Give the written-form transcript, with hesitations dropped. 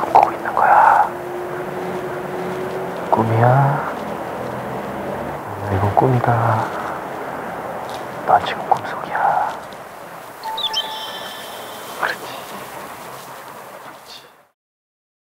꾸고 있는 거야. 꿈이야? 이건 꿈이다. 넌 지금 꿈속이야. 그렇지.